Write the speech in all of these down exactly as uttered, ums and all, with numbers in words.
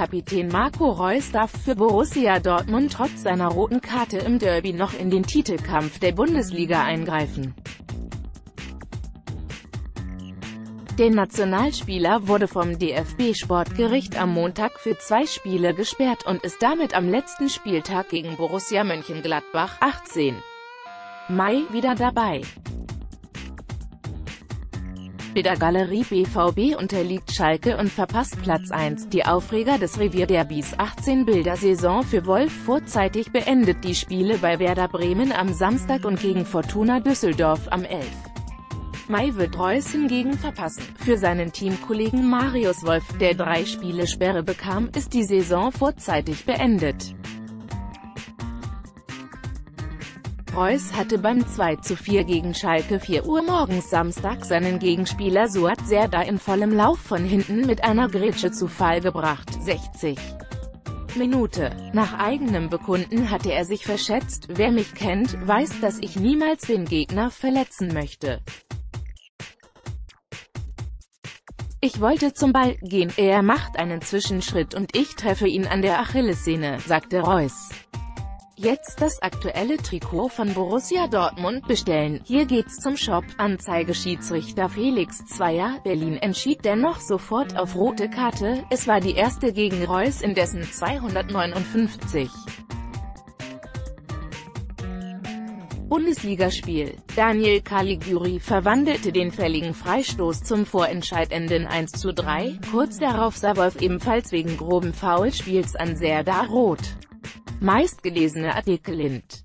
Kapitän Marco Reus darf für Borussia Dortmund trotz seiner roten Karte im Derby noch in den Titelkampf der Bundesliga eingreifen. Der Nationalspieler wurde vom D F B-Sportgericht am Montag für zwei Spiele gesperrt und ist damit am letzten Spieltag gegen Borussia Mönchengladbach, achtzehnten Mai, wieder dabei. Bildergalerie: B V B unterliegt Schalke und verpasst Platz eins. Die Aufreger des Revierderbys. achtzehn Bilder-Saison für Wolf vorzeitig beendet. Die Spiele bei Werder Bremen am Samstag und gegen Fortuna Düsseldorf am elften Mai wird Reus hingegen verpassen. Für seinen Teamkollegen Marius Wolf, der drei Spiele Sperre bekam, ist die Saison vorzeitig beendet. Reus hatte beim zwei zu vier gegen Schalke vier Uhr morgens Samstag seinen Gegenspieler Suat Serdar in vollem Lauf von hinten mit einer Grätsche zu Fall gebracht. sechzigste Minute. Nach eigenem Bekunden hatte er sich verschätzt. Wer mich kennt, weiß, dass ich niemals den Gegner verletzen möchte. Ich wollte zum Ball gehen, er macht einen Zwischenschritt und ich treffe ihn an der Achillessehne, sagte Reus. Jetzt das aktuelle Trikot von Borussia Dortmund bestellen. Hier geht's zum Shop. Anzeigeschiedsrichter Felix Zweier, Berlin, entschied dennoch sofort auf rote Karte. Es war die erste gegen Reus in dessen zweihundertneunundfünfzig Bundesligaspiel. Daniel Caligiuri verwandelte den fälligen Freistoß zum vorentscheidenden eins zu drei. Kurz darauf sah Wolf ebenfalls wegen groben Foulspiels an Serdar rot. Meistgelesene Artikel Int.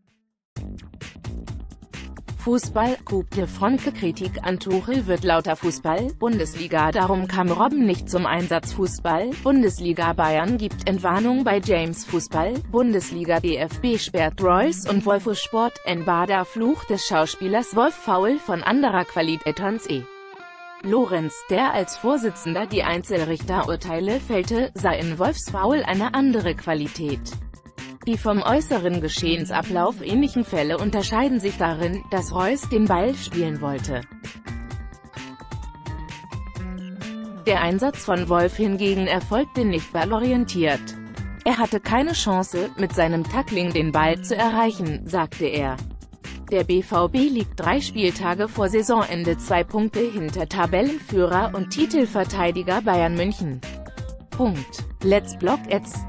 Fußball, Coupe de France. Kritik an Tuchel wird lauter. Fußball, Bundesliga. Darum kam Robben nicht zum Einsatz. Fußball, Bundesliga. Bayern gibt Entwarnung bei James. Fußball, Bundesliga. D F B sperrt Reus und Wolf. Sport, N. Bader Fluch des Schauspielers Wolf. Foul von anderer Qualität. Hans E. Lorenz, der als Vorsitzender die Einzelrichterurteile fällte, sah in Wolfs Foul eine andere Qualität. Die vom äußeren Geschehensablauf ähnlichen Fälle unterscheiden sich darin, dass Reus den Ball spielen wollte. Der Einsatz von Wolf hingegen erfolgte nicht ballorientiert. Er hatte keine Chance, mit seinem Tackling den Ball zu erreichen, sagte er. Der B V B liegt drei Spieltage vor Saisonende zwei Punkte hinter Tabellenführer und Titelverteidiger Bayern München. Punkt. Let's Block Ads.